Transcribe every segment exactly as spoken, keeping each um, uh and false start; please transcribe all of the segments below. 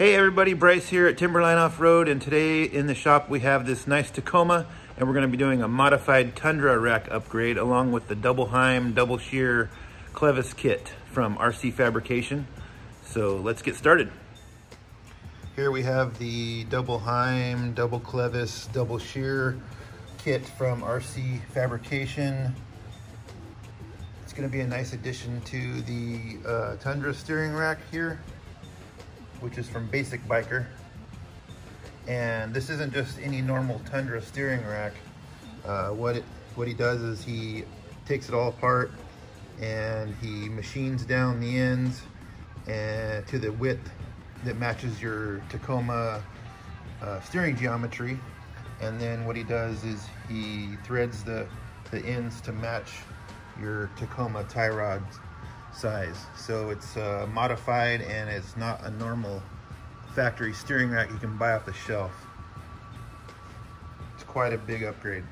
Hey everybody, Bryce here at Timberline Off-Road, and today in the shop we have this nice Tacoma, and we're going to be doing a modified Tundra rack upgrade along with the double heim, double shear clevis kit from R C Fabrication. So let's get started. Here we have the double heim, double clevis, double shear kit from R C Fabrication. It's going to be a nice addition to the uh, Tundra steering rack here, which is from Basic Biker. And this isn't just any normal Tundra steering rack. Uh, what it what he does is he takes it all apart and he machines down the ends and to the width that matches your Tacoma uh, steering geometry. And then what he does is he threads the, the ends to match your Tacoma tie rod size. So it's uh, modified, and it's not a normal factory steering rack you can buy off the shelf. It's quite a big upgrade.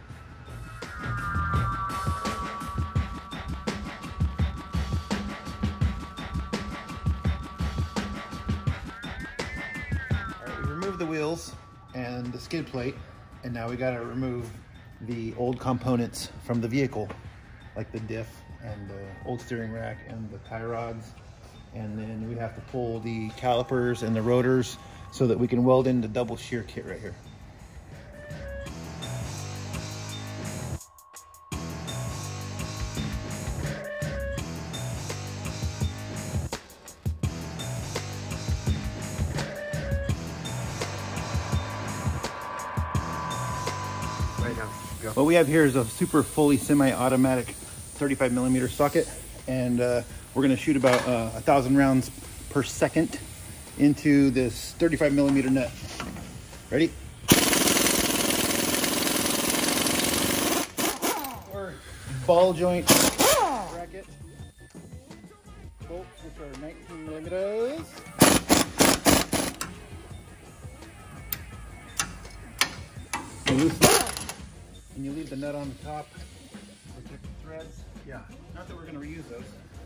Alright, we removed the wheels and the skid plate, and now we got to remove the old components from the vehicle, like the diff and the old steering rack and the tie rods. And then we have to pull the calipers and the rotors so that we can weld in the double shear kit right here. Right now, go. What we have here is a super fully semi-automatic thirty-five millimeter socket, and uh, we're going to shoot about uh, a thousand rounds per second into this thirty-five millimeter nut. Ready? Or ball joint bracket bolts, which are nineteen millimeters. You loosen, and you leave the nut on the top. Protect the threads. Yeah, not that we're going to reuse those.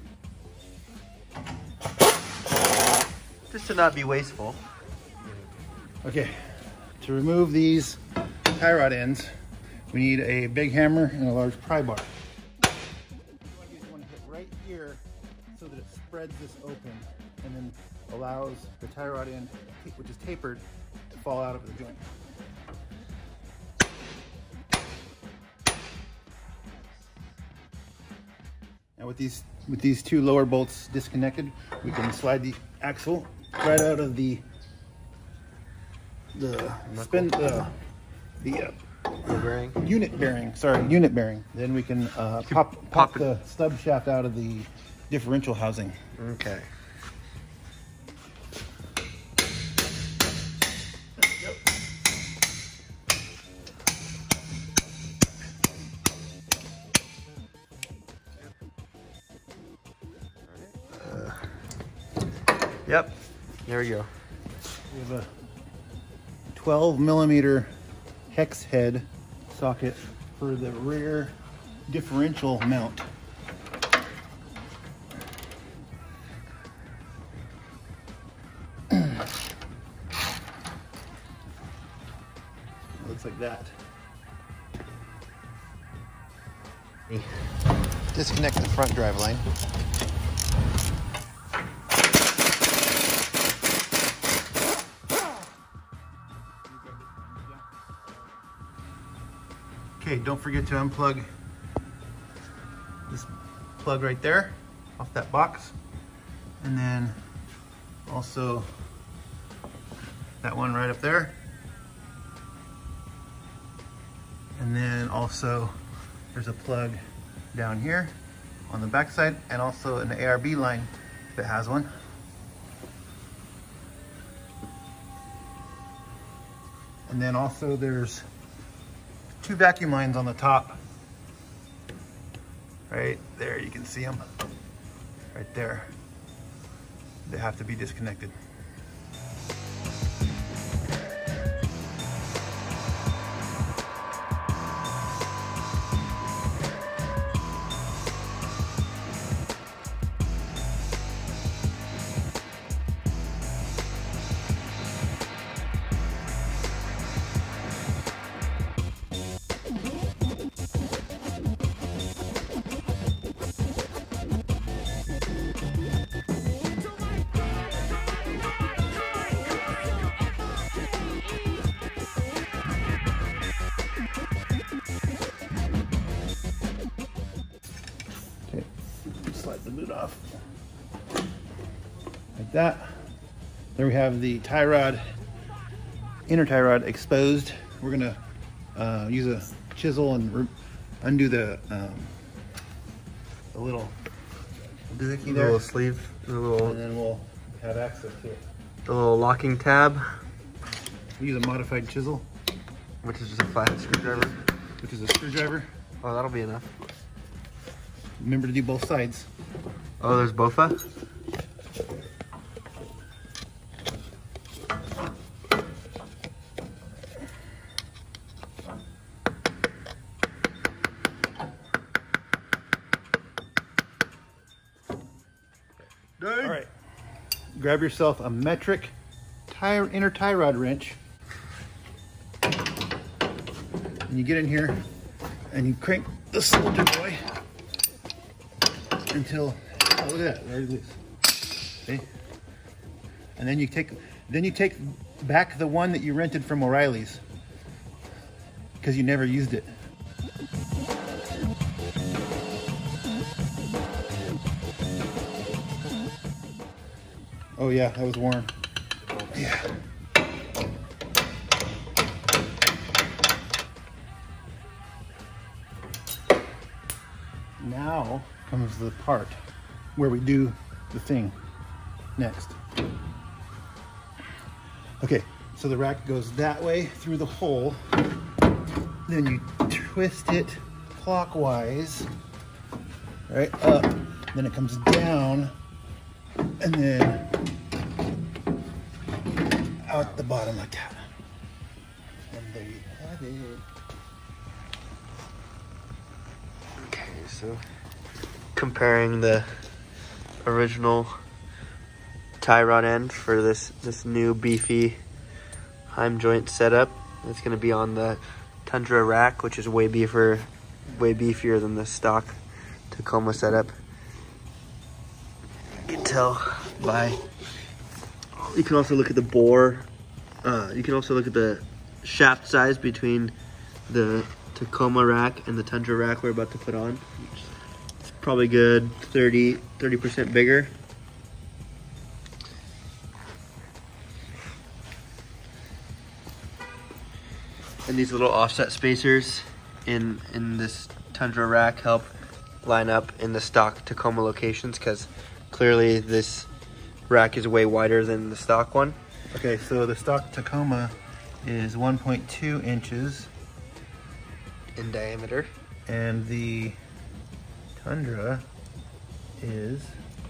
Just to not be wasteful. Okay, to remove these tie rod ends, we need a big hammer and a large pry bar. You want to hit right here so that it spreads this open and then allows the tie rod end, which is tapered, to fall out of the joint. Now with these with these two lower bolts disconnected, we can slide the axle right out of the the spin uh, the uh, the bearing unit bearing. Sorry, unit bearing. Then we can uh, pop pop, pop the stub shaft out of the differential housing. Okay. Yep, there we go. We have a twelve millimeter hex head socket for the rear differential mount. Looks like that. Disconnect the front drive line. Okay, don't forget to unplug this plug right there off that box, and then also that one right up there, and then also there's a plug down here on the back side, and also an A R B line that has one. And then also there's two vacuum lines on the top. Right there, you can see them. Right there. They have to be disconnected. slide the boot off. Like that. There we have the tie rod, inner tie rod exposed. We're gonna uh, use a chisel and undo the, um, the little doohickey The there. little sleeve, the little, And then we'll have access to it. the little locking tab, We use a modified chisel, which is just a flathead screwdriver. which is a screwdriver. Oh, that'll be enough. Remember to do both sides. Oh, there's bofa? All right, grab yourself a metric tie, inner tie rod wrench, and you get in here and you crank the soldier boy until, oh, look at that, very loose. See? And then you take, then you take back the one that you rented from O'Reilly's because you never used it. Oh yeah, that was warm. Yeah. Now comes the part where we do the thing next. Okay, so the rack goes that way through the hole. Then you twist it clockwise, right up. Then it comes down, and then out the bottom like that. And there you have it. Okay, so comparing the original tie rod end for this this new beefy heim joint setup. It's going to be on the Tundra rack, which is way beefier, way beefier than the stock Tacoma setup. You can tell by. You can also look at the bore. Uh, you can also look at the shaft size between the Tacoma rack and the Tundra rack we're about to put on. It's probably good thirty percent bigger. And these little offset spacers in in this Tundra rack help line up in the stock Tacoma locations, because clearly this rack is way wider than the stock one. Okay, so the stock Tacoma is one point two inches in diameter, and the Tundra is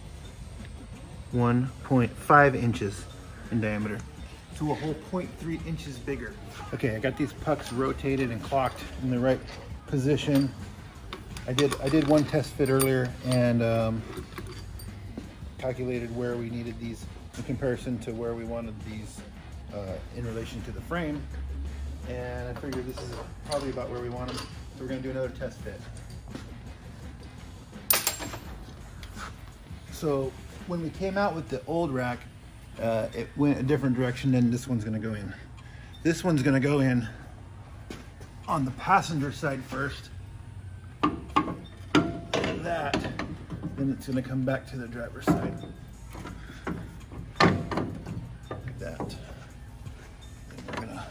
one point five inches in diameter, to a whole zero point three inches bigger. Okay, I got these pucks rotated and clocked in the right position. I did I did one test fit earlier and um, calculated where we needed these in comparison to where we wanted these uh, in relation to the frame, and I figured this is probably about where we want them. So we're going to do another test fit. So when we came out with the old rack, uh, it went a different direction than this one's going to go in. This one's going to go in on the passenger side first, like that, then it's going to come back to the driver's side, like that. Then we're going to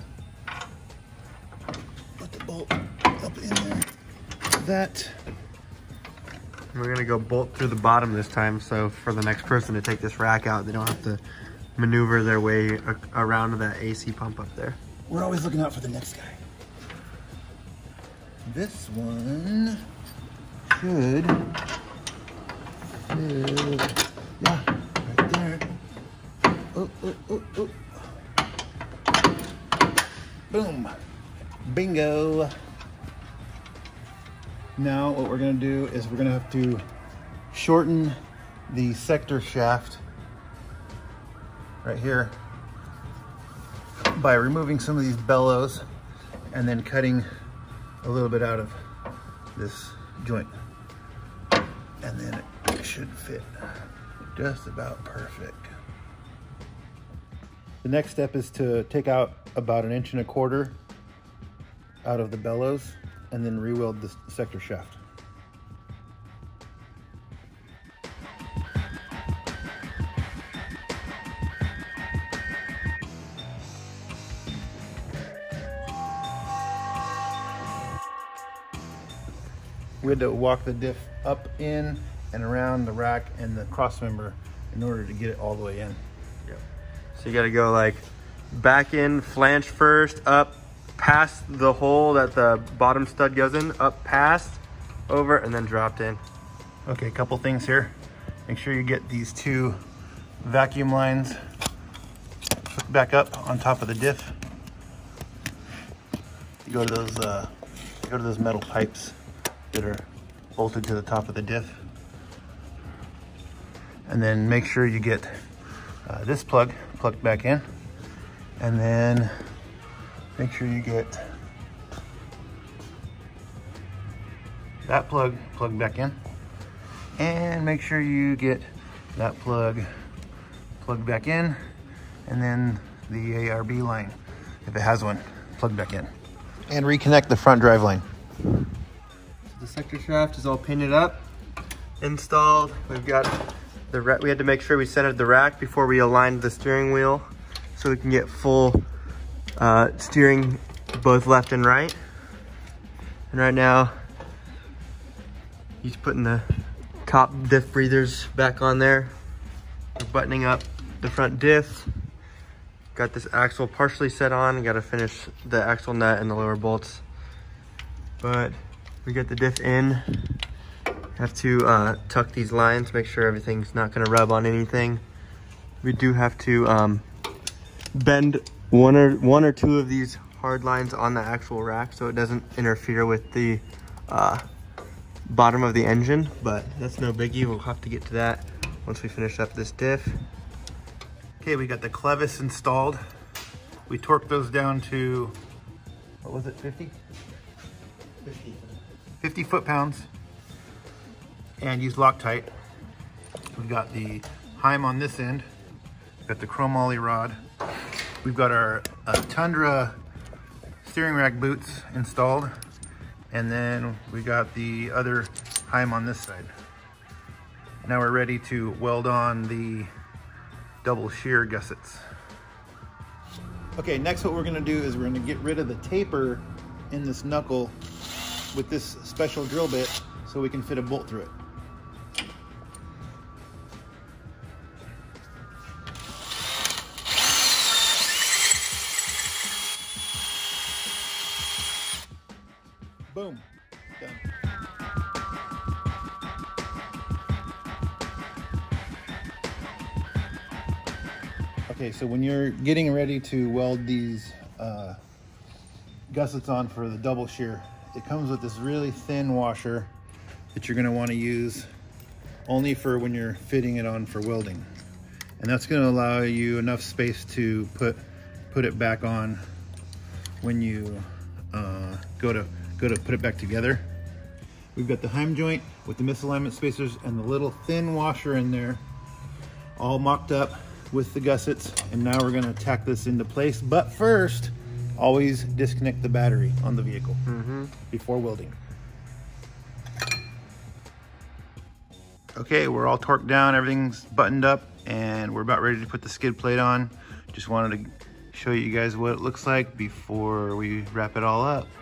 put the bolt up in there, like that. we're gonna go bolt through the bottom this time, so for the next person to take this rack out, they don't have to maneuver their way around to that A C pump up there. We're always looking out for the next guy. This one should, should yeah, right there. Oh, oh, oh, oh. Boom. Bingo. Now what we're gonna do is we're gonna have to shorten the sector shaft right here by removing some of these bellows and then cutting a little bit out of this joint, and then it should fit just about perfect. The next step is to take out about an inch and a quarter out of the bellows and then re-weld the sector shaft. we had to walk the diff up, in, and around the rack and the cross member in order to get it all the way in. Yep. So you got to go like back in, flange first, up past the hole that the bottom stud goes in, up past, over, and then dropped in. Okay, a couple things here. Make sure you get these two vacuum lines back up on top of the diff. You go to those uh, go to those metal pipes that are bolted to the top of the diff, and then make sure you get uh, this plug plugged back in, and then make sure you get that plug plugged back in, and make sure you get that plug plugged back in, and then the A R B line, if it has one, plugged back in, and reconnect the front drive line. The sector shaft is all painted up, installed. We've got the ra we had to make sure we centered the rack before we aligned the steering wheel so we can get full uh, steering both left and right. And right now he's putting the top diff breathers back on there. We're buttoning up the front diff. Got this axle partially set on. Got to finish the axle nut and the lower bolts. But we get the diff in. Have to uh, tuck these lines, make sure everything's not going to rub on anything. We do have to um, bend one or one or two of these hard lines on the actual rack so it doesn't interfere with the uh, bottom of the engine, but that's no biggie. We'll have to get to that once we finish up this diff. Okay, we got the clevis installed. We torqued those down to, what was it, fifty? fifty. fifty foot-pounds, and used Loctite. We've got the heim on this end. We've got the chrome ollie rod. We've got our uh, Tundra steering rack boots installed, and then we got the other heim on this side. Now we're ready to weld on the double shear gussets. Okay, next what we're gonna do is we're gonna get rid of the taper in this knuckle with this special drill bit so we can fit a bolt through it. Boom, done. Okay, so when you're getting ready to weld these uh, gussets on for the double shear, it comes with this really thin washer that you're gonna wanna use only for when you're fitting it on for welding. And that's gonna allow you enough space to put put it back on when you uh, go to go to put it back together. We've got the heim joint with the misalignment spacers and the little thin washer in there, all mocked up with the gussets, and now we're gonna tack this into place. But first, always disconnect the battery on the vehicle mm-hmm. before welding. Okay, we're all torqued down, everything's buttoned up, and we're about ready to put the skid plate on. Just wanted to show you guys what it looks like before we wrap it all up.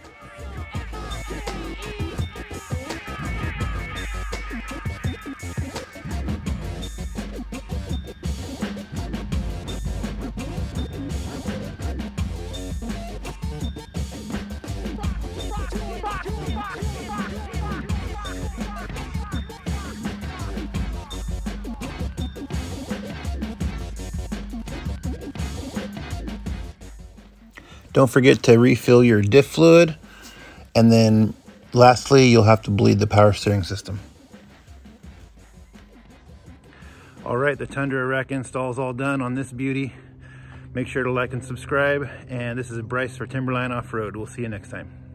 Don't forget to refill your diff fluid, and then lastly, you'll have to bleed the power steering system. All right, the Tundra rack install is all done on this beauty. Make sure to like and subscribe, and this is Bryce for Timberline Off-Road. We'll see you next time.